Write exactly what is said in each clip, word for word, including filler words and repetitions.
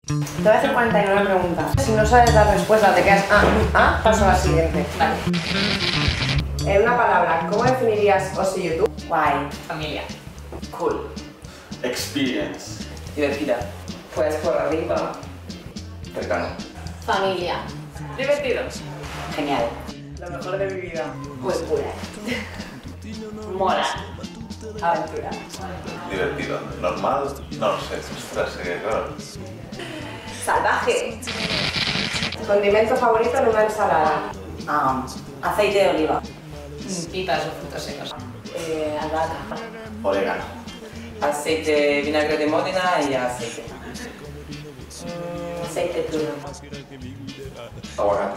Te voy a hacer cuarenta y nueve preguntas. Si no sabes la respuesta, te quedas ah, ah, paso a la siguiente. Vale. En una palabra, ¿cómo definirías Osi YouTube? Guay. Familia. Cool. Experience. Divertida. Pues por arriba. Cercano. Familia. Divertido. Genial. Lo mejor de mi vida. Muy cool. Mola. Aventura. Divertido. Normal. No lo sé. Ostras, que claro. Salvaje. Condimento favorito en una ensalada. Um, aceite de oliva. Pipas o frutos secos. Eh, albahaca. Orégano. Aceite, vinagre de Módena y aceite. Mm, aceite de tuna. Aguacate.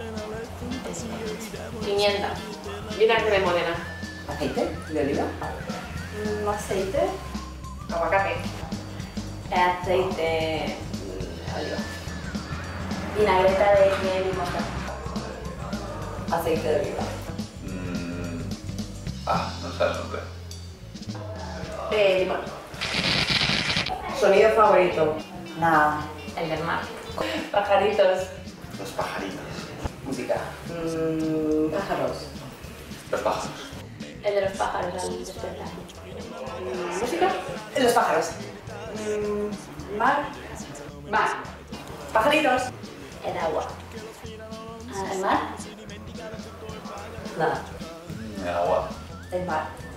Pimienta. Vinagre de Módena. ¿Aceite de oliva? Mm, aceite. Aguacate. Aceite de oliva. Vinagreta de miel y mostaza. Aceite de oliva. Mm. Ah, no sé el nombre. Eh, limón. Sonido favorito. Nada. El del mar. Pajaritos. Los pajaritos. Música. Mm, pájaros. Los pájaros. El de los pájaros al despertar. ¿Música? Los pájaros. Mm, mar. Mar. Pajaritos. El agua. Ah, ¿el mar? Nada. El agua. El mar.